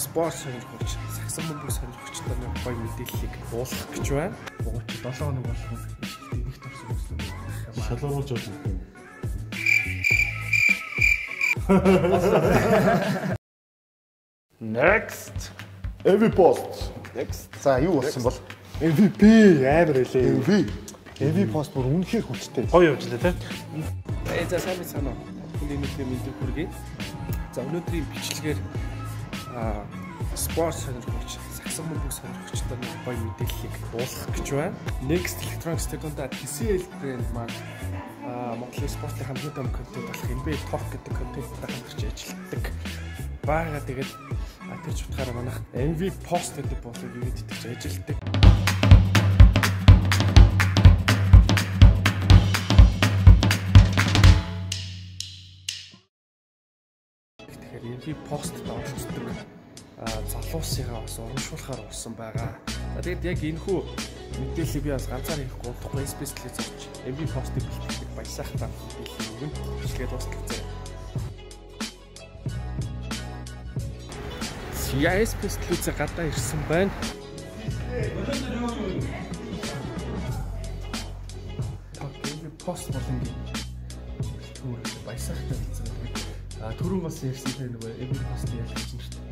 спорт сонирхолч, сагсан бөмбөг сонирхолчтой нэг гоё мэдээллийг уулгах гэж байна. Богоч 7 хоног болгон нэг төрсөн өссөн. Шалгаруулж байгаа юм. Next. Every post. Next. За юу болсон бол? MVP амар хэлээ. Every post бүр үнэхээр хүчтэй. Гоё явж лээ тийм. За сайн санаа. Хүний нийтийн мэдээ хүргэе. За өнөөдрийн бичлэгээр спорт сонирхолч, сагсан бөмбөг сонирхолчтой нэг гоё мэдээллийг уулгах гэж байна. Next Electronics Techonda TCL брэнд маань Монголын спортын хамгийн том контент болох NBA Talk гэдэг контенттай хамтарч ажилладаг. Бага тэгээд тэр ч утгаараа манайх MV Post гэдэг бодлого юу гэдэг ч ажилладаг. Тэгэхээр MV Post оролцдог залуусыгаа бас урамшуулахаар болсон байгаа. Тэгээд яг энэхүү мэдээллийг би бас ганцаар хийхгүй удахгүй SBS телевиз зорж MV Post-ыг бэлтгэдэг баясахтаа мэдээлэл өгөн бичлэгээ дуусгацгаа. SBS телевизээ гадаа ирсэн байна. MV Post болон түр баясахтаа хэлсэн. Түрүүн бас ярьсан тэр нөгөө MV Post ялгч юм шүү дээ.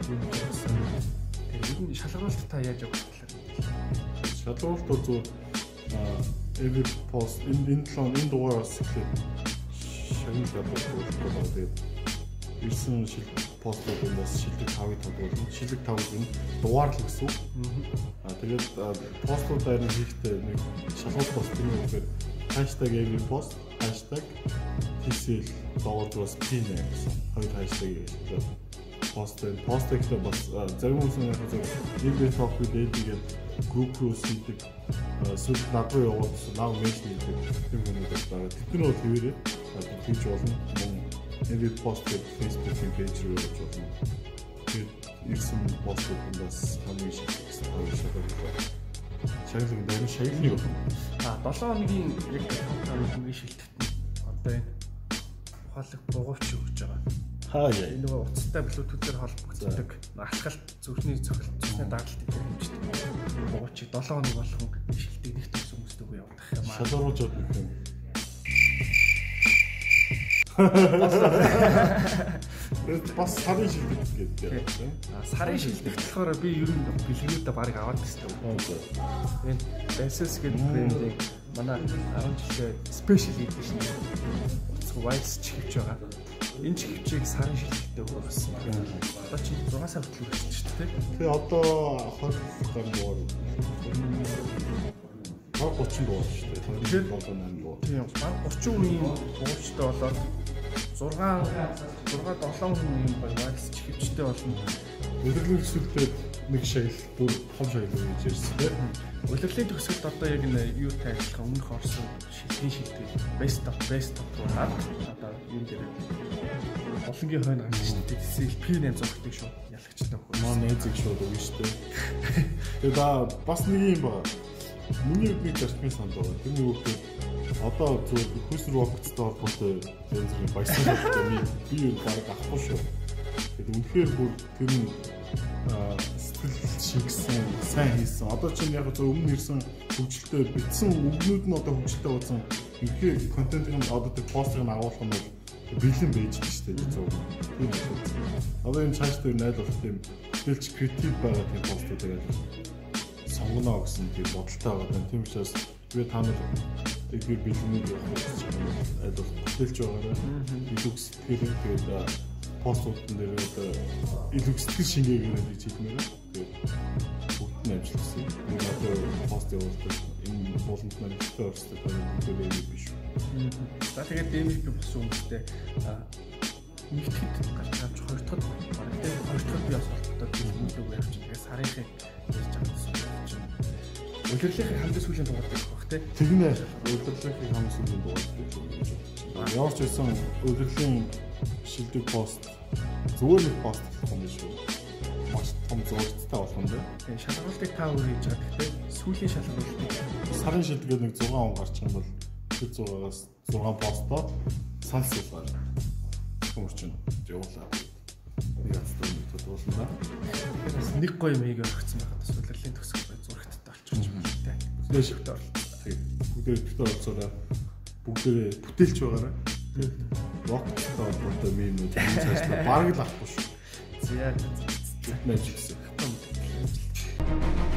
Тэгээд энэ шалгаруулалт та яаж явах вэ? Шалгаруулалт бол Every post энэ дугаараас эхлээд шагнал gadуулдаг. Тэгээд ирсэн постуудаас шилдэг 5-ыг тодруулна. Шилдэг 5-ыг нь дугаар л гэсэн. Тэгээд постуудаар нь хийхдээ нэг шалгаруулалт пост юм уу гэхээр #every post #TCL доордоос pin гэсэн хоёр хаштаг хэлээ. Пост ихтэй бас зарим хүмүүс яг NBA Talk гэдэг групп руу хийдэг сүлд над руу явуулсан нав меншн хийдэг тийм хүмүүс байгаа. Тэдний бол хэвээрээ тэгж болно. NBA Post гэдэг Facebook-ийн пэйж рүү явуулж болно. Тэгээд ирсэн постуудаас хамгийн шилжсэн хоёр шалгуулалт. Шагнал дээр шагнал юу? 7 хоногийн яг хамгийн шилжсэн. Одоо энэ ухаалаг бугууч өгч байгаа. Хаяа. Энэ нөгөө утастай Bluetooth-ээр холбогддог алхалт зүрхний цохилт зүрхний дагалт гэдэг хэмждэг. Бугуучийг 7 хоног болгон шилдэг нэг төс хүмүүстэй үгүй явах юм аа. Шалгаруулж байгаа юм. Бас сарын шилдэг гэдэг тийм. Сарын шилдэг болохоор би ер нь бэлгүүдэд баг аваад гэсэн үг. Энэ Asus гэдэг брендийг манай 10 жилийн special edition утас wireless чихвч байгаа. Энэ чихвчийг сарын шилдэгтэй өгсөн. Одоо чи 6 сар хүртэл өгсөн шүү дээ. Тэгээ одоо 20 гаруй дугаар. 30 дугаар шүү дээ. Тэгэхээр 7-8 дугаар. Тийм. 30 үеийн буучтай болоод 6-7 хүн юм wireless чихвчтэй болно. Удирдлын төсөлтөд нэг шагнал бүр том шагнал гэж ярьсан тийм. Удирдлын төсөлд одоо яг энэ юу тайлбарлах өмнөх орсон шилдэг best of руу одоо юм дээр болонгийн хойно гарч шүү дээ. TCL P8 зургатыг шүү ялагчтай өгөх. Маа нээзэг шууд өгнө шүү дээ. Тэгээд бас нэг юм байна. Миний үдний зарчмын санд байгаа. Тэрний үгээр одоо зөв хүйсэр рокцтой холбоотой зэнзэрийн баясгалтай би юу баг авахгүй шүү. Тэгээд үнэхээр бүр тэр нь сэтгэл шингэсэн, сайн хийсэн. Одоо чинь яг зөв өмнө ирсэн хөгжилтэй битсэн өгнүүд нь одоо хөгжилтэй болсон. Үнэхээр контентыг нь одоо тэр постыг нь агуулах нь бэлэн байж шүү дээ зөв. Тийм үү. Одоо энэ цааш дээр найлуулах тийм хэлж креатив байгаа тийм постуудыг сонгоно гэсэн тийм бодолтой байгаа. Тийм учраас би та нар тэр бэлэнийг явах гэж айлуулах хэлж байгаарай. Илүү сэтгэлээ тэгээд постуудын дээр илүү сэтгэл шингээгээр хийж хэлмээр. Тэгээд бүгд нь амжилтсан. Энэ одоо пост явуулдаг энэ болонд маань ихтэй орсдог гэдэг биш үү. За тэгээд MVP болсон хүмүүстэй нэг хэд гарч авч хоёр дахь би бас холбоотой зүйлүүд өгөө явчих. Тэгээд сарынхын ярьж байгаа гэсэн. Удирдлын хамгийн сүүлийн дугаар гэх бах тий. Тэгнэ удирдлын хамгийн сүүлийн дугаар гэж. Ямар ч байсан удирдлын шилдэг пост зүгээр нэг пост гэх юм шүү. Маш том зургаттай болох юм дээ. Тэгээд шалгаруултыг та өөр хийж байгаа. Гэхдээ сүүлийн шалгаруултыг сарын шилдэгээр нэг 6 он гарч байгаа бол тэр 6-аас 6 постоо санал суулгаар хүмүүрчин явуулаа. Туулна. Бас нэг гоё мэг орчихсон байхад бас улирлын төгсгөл бай зурагттай болчих юм байна те. Дэшигтэй орлоо. Бүгдээ битээ олцоороо бүгдээ бүтээлч байгаараа. Роктой холбоотой мемүүд цаашлаа бараг л авахгүй шүү. За яа. Magic гэсэн.